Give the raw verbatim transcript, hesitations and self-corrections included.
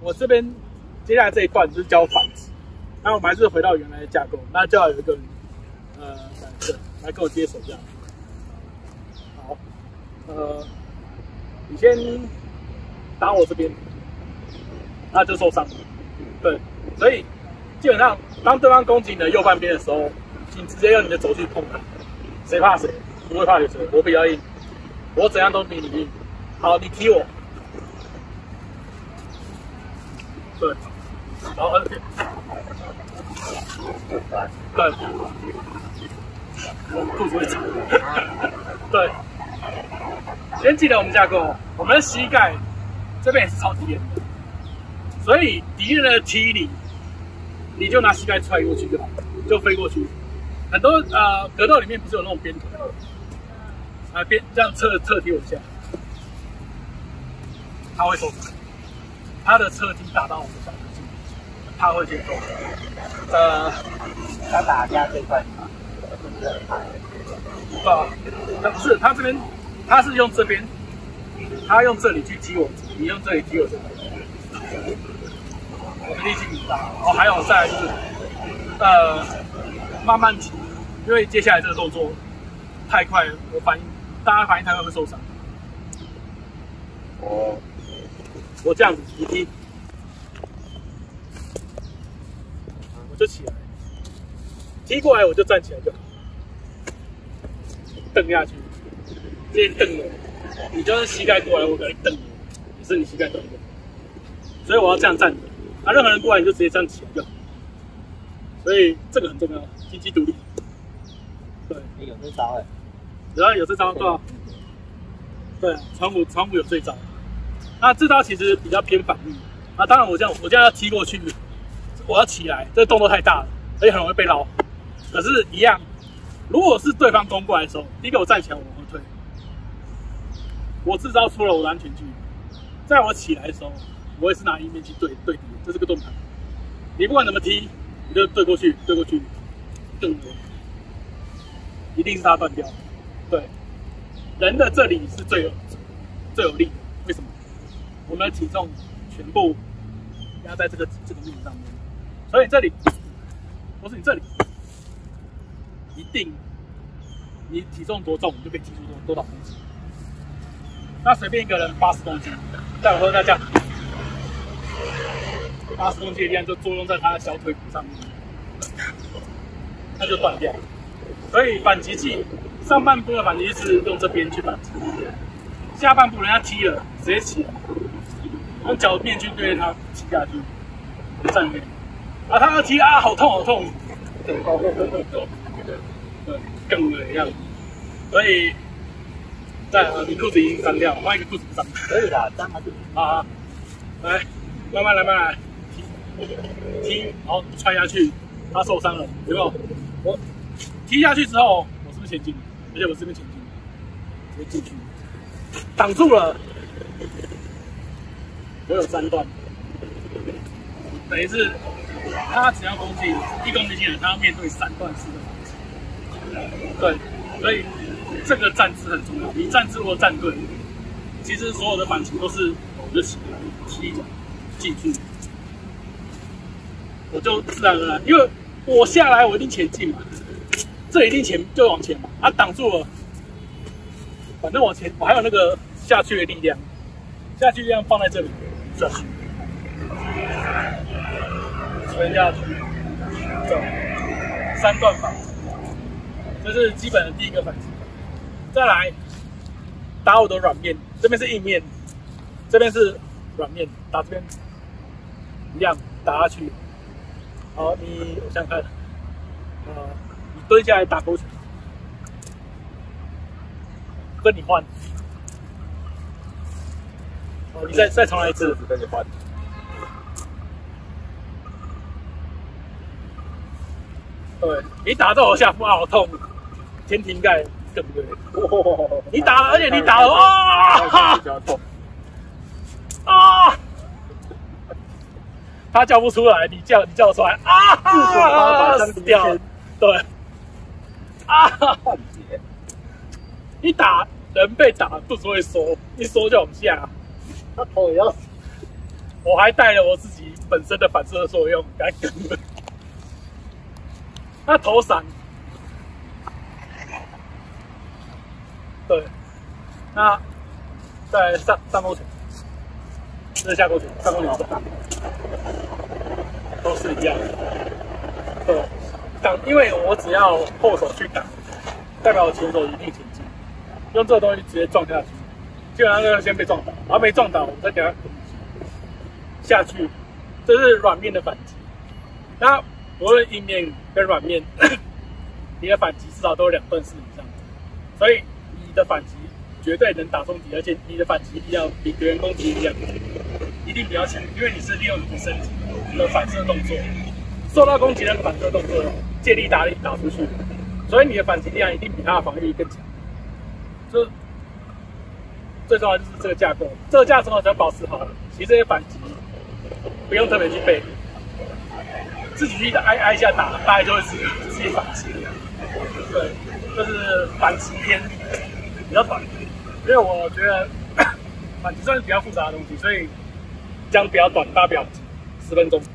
我这边接下来这一段就是教反击，那我们还是回到原来的架构，那就要有一个人呃来对来跟我接手这样。好，呃，你先打我这边，那就受伤了。对，所以基本上当对方攻击你的右半边的时候，请直接用你的肘去碰他，谁怕谁，不会怕有谁，我比较硬，我怎样都比你硬。好，你踢我。对，然后二边，对，我肚子会疼。对，先记得我们架构，我们的膝盖这边也是超级严的，所以敌人的踢你，你就拿膝盖踹过去就好，就飞过去。很多呃格斗里面不是有那种边腿，啊边这样侧侧踢我一下，他会受伤。他的侧踢打到我的小腿筋，他会接受。呃， 他打架最快吗？ 啊，他不是，他这边他是用这边，他用这里去踢我，你用这里踢我这里，我的力气很大。然后还有再来就是，呃，慢慢踢，因为接下来这个动作太快了，我反应大家反应太快会受伤。哦。我这样子一踢，我就起来，踢过来我就站起来就好，蹬下去，直接蹬了，你就是膝盖过来，我给你蹬你，也是你膝盖蹬的，所以我要这样站着，啊，任何人过来你就直接站起来就好，所以这个很重要，经济独立。对， 你有这招哎， 然后有这招对吧？对，长虎长虎有这招。那这招其实比较偏反应啊，当然我这样我这样要踢过去，我要起来，这个动作太大了，而且很容易被捞。可是，一样，如果是对方攻过来的时候，第一个我站起来我往后退，我制造出了我的安全距离。在我起来的时候，我也是拿一面去对对敌，这是个盾牌。你不管怎么踢，你就对过去，对过去，更多，一定是他断掉。对，人的这里是最有最有力的，为什么？我们的体重全部压在这个这个面上面，所以这里或是你这里，一定你体重多重，你就可以踢出多多少公斤。那随便一个人八十公斤，在我说再这样，八十公斤的力量就作用在他的小腿骨上面，那就断掉。所以反击技上半部的反击是用这边去反击，下半部人家踢了直接起来。用脚面去对他踢下去，站那边，啊，他要踢啊，好痛好痛，对，梗了一样，所以，在啊，你裤子已经脏掉，换一个裤子不脏， 可以啦，脏还是啊，来，慢慢来，慢慢来，踢，踢，然后踹下去，他受伤了，有没有？我踢下去之后，我是不是前进？而且我这边前进，直接进去，挡住了。我有三段，等于是他只要攻击一攻击进来，他要面对三段式的反击。对，所以这个站姿很重要。你站姿如果站对，其实所有的反击都是我就起来踢一脚进去，我就自然而然，因为我下来我一定前进嘛，这一定前就往前嘛，啊挡住了，反正往前我还有那个下去的力量，下去力量放在这里。下去，垂下去，走，三段反击，这是基本的第一个反击。再来，打我的软面，这边是硬面，这边是软面，打这边一样打下去。好，你我想想看，呃，你蹲下来打勾拳，跟你换。哦，你再再重来一次， 跟你换。 对，你打到我下腹啊，好痛！天庭盖对不对？你打，而且你打了啊！啊！他叫不出来，你叫你叫出来啊！死掉了，对，啊！ 换血， 一打人被打，肚子会缩，一缩就往下。 他头也要死。 我还带了我自己本身的反射作用来跟的。那头伞，对，那在上上勾拳，这是下勾拳，上勾拳是挡，都是一样的。对，挡，因为我只要后手去挡，代表我前手一定前进，用这个东西直接撞下去，基本上就先被撞倒，然后没撞倒，我再给它下去，这是软面的反击。那无论硬面跟软面，你的反击至少都有两段式以上，所以你的反击绝对能打中敌，而且你的反击力要比别人攻击力量一定比较强，因为你是利用你的身体的反射动作，受到攻击的反射动作借力打力打出去，所以你的反击力量一定比他的防御力更强。就最重要就是这个架构，这个架构只要保持好了，其实这些反击不用特别去背，自己去挨挨一下打，大概就会自己自己反击。对，就是反击篇比较短，因为我觉得反击算是比较复杂的东西，所以讲比较短，大家不要急，十分钟。